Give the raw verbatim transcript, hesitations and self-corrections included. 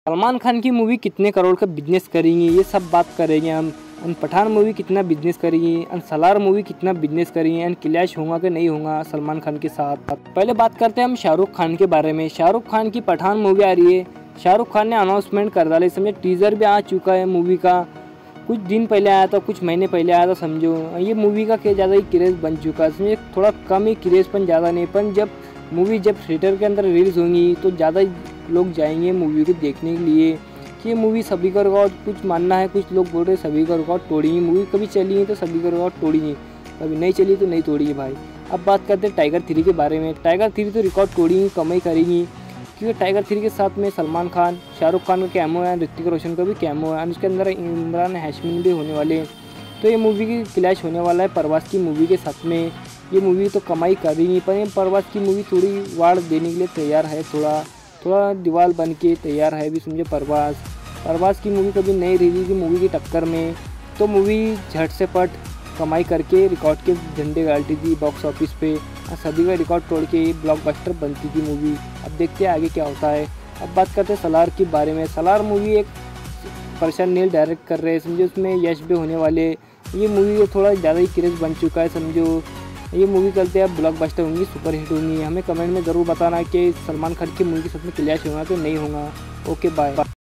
सलमान खान की मूवी कितने करोड़ का बिजनेस करेंगी, ये सब बात करेंगे हम। एंड पठान मूवी कितना बिजनेस करेगी, एंड सलार मूवी कितना बिजनेस करेगी, एंड क्लैश होगा कि नहीं होगा सलमान खान के साथ। पहले बात करते हैं हम शाहरुख खान के बारे में। शाहरुख खान की पठान मूवी आ रही है। शाहरुख खान ने अनाउंसमेंट कर डाली, समझे टीज़र भी आ चुका है मूवी का। कुछ दिन पहले आया था, कुछ महीने पहले आया था समझो। ये मूवी का क्या ज़्यादा ही क्रेज़ बन चुका है, समझे थोड़ा कम ही क्रेज़, पर ज़्यादा नहीं। पर जब मूवी जब थिएटर के अंदर रिलीज़ होंगी तो ज़्यादा लोग जाएंगे मूवी को देखने के लिए कि ये मूवी सभी का रिकॉर्ड कुछ मानना है। कुछ लोग बोल रहे सभी का रिकॉर्ड तोड़ेंगी, मूवी कभी चली है तो सभी का रिकॉर्ड तोड़ेंगी, कभी नहीं चली तो नहीं तोड़ेगी भाई। अब बात करते हैं टाइगर थ्री के बारे में। टाइगर थ्री तो रिकॉर्ड तोड़ेंगी, कमाई करेंगी, क्योंकि टाइगर थ्री के साथ में सलमान खान, शाहरुख खान का कैमो है, ऋतिक रोशन का भी कैमो है, और उसके अंदर इमरान हाशमी भी होने वाले। तो ये मूवी की क्लैश होने वाला है प्रभास की मूवी के साथ में। ये मूवी तो कमाई करेंगी, पर ये प्रभास की मूवी थोड़ी वाड़ देने के लिए तैयार है, थोड़ा थोड़ा दीवार बन के तैयार है भी, समझे। प्रभास प्रभास की मूवी कभी नहीं रिलीज की मूवी की टक्कर में, तो मूवी झट से पट कमाई करके रिकॉर्ड के झंडे गाड़ती थी बॉक्स ऑफिस पे, और सभी का रिकॉर्ड तोड़ के ब्लॉकबस्टर बनती थी मूवी। अब देखते हैं आगे क्या होता है। अब बात करते हैं सलार के बारे में। सलार मूवी एक प्रशांत नील डायरेक्ट कर रहे हैं, समझो उसमें यश भी होने वाले। ये मूवी थोड़ा ज़्यादा ही क्रेज़ बन चुका है समझो। ये मूवी चलते हैं अब ब्लॉकबस्टर होंगी, सुपर हिट होंगी। हमें कमेंट में ज़रूर बताना कि सलमान खान की मूवी के साथ में क्लैश होगा कि नहीं होगा। Okay bye.